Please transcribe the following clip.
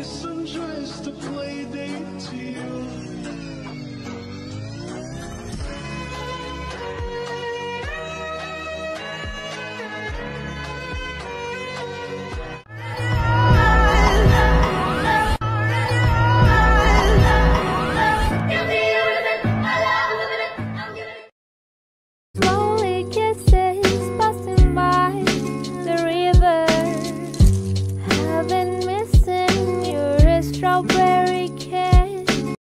kiss and just a play date to you.